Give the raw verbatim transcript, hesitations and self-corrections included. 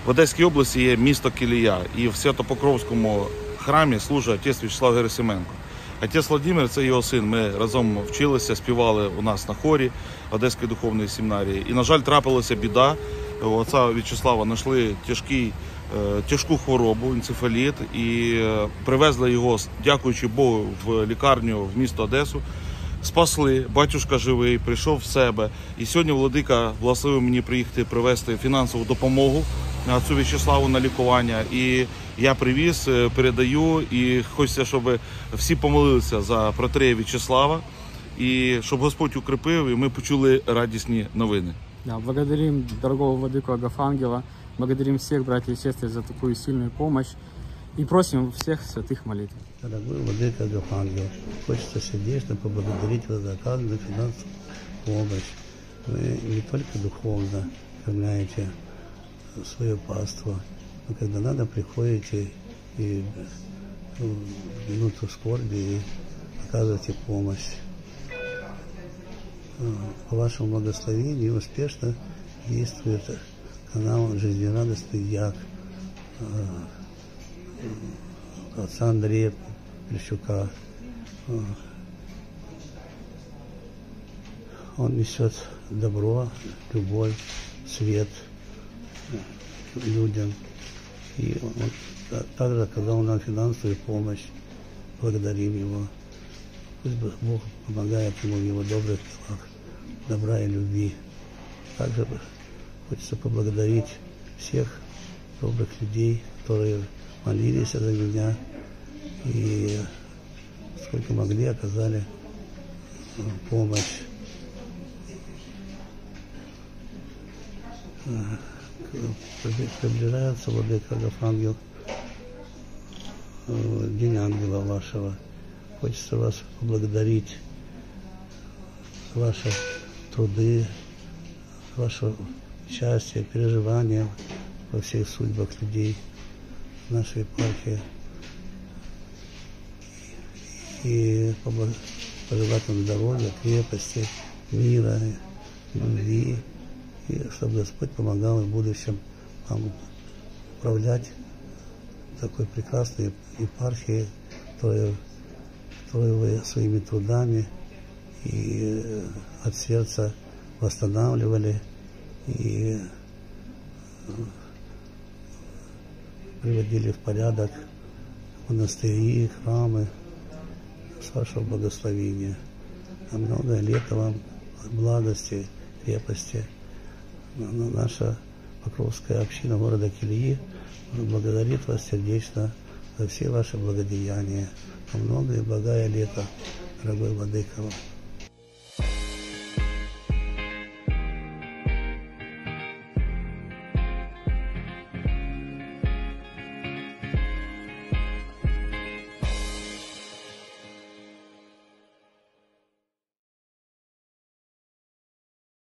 В Одеській області є місто Кілія, і в Свято-Покровському храмі служить отець В'ячеслав Герасименко. Отець Владимир – це його син, ми разом вчилися, співали у нас на хорі Одеської духовної семінарії. І, на жаль, трапилася біда. У отця В'ячеслава знайшли тяжкий, тяжку хворобу, енцефаліт, і привезли його, дякуючи Богу, в лікарню в місто Одесу. Спасли, батюшка живий, прийшов в себе. І сьогодні владика благословив мені приїхати привезти фінансову допомогу отцю В'ячеславу на лікування. І я привіз, передаю, і хочеться, щоб всі помолилися за протоієрея В'ячеслава, і щоб Господь укріпив, і ми почули радісні новини. Да, благодарим дорогого владыку Агафангела, благодарим всех братьев и сестер за такую сильную помощь и просим всех святых молитв. Дорогой владыка Агафангел, хочется сердечно поблагодарить вас за оказанную финансовую помощь. Вы не только духовно кормляете свое паство, но когда надо, приходите и в минуту скорби и оказываете помощь. По вашему благословению успешно действует канал «Жизнерадостный Як» отца Андрея Плещука. Он несет добро, любовь, свет людям. И он также оказал нам финансовую помощь. Благодарим его. Пусть Бог помогает ему в его добрых делах, добра и любви. Также хочется поблагодарить всех добрых людей, которые молились за меня и сколько могли оказали помощь. Приближается владыка Агафангел, День Ангела вашего. Хочется вас поблагодарить за ваши труды, за ваше счастье, переживания во всех судьбах людей нашей епархии. И пожелать вам здоровья, крепости, мира, любви. И чтобы Господь помогал в будущем вам управлять такой прекрасной епархией, которую которую вы своими трудами и от сердца восстанавливали и приводили в порядок монастыри, храмы с вашего благословения. На многое лето вам благости, крепости. Наша Покровская община города Килии благодарит вас сердечно за все ваши благодеяния. На многое благое лето, дорогой владыка.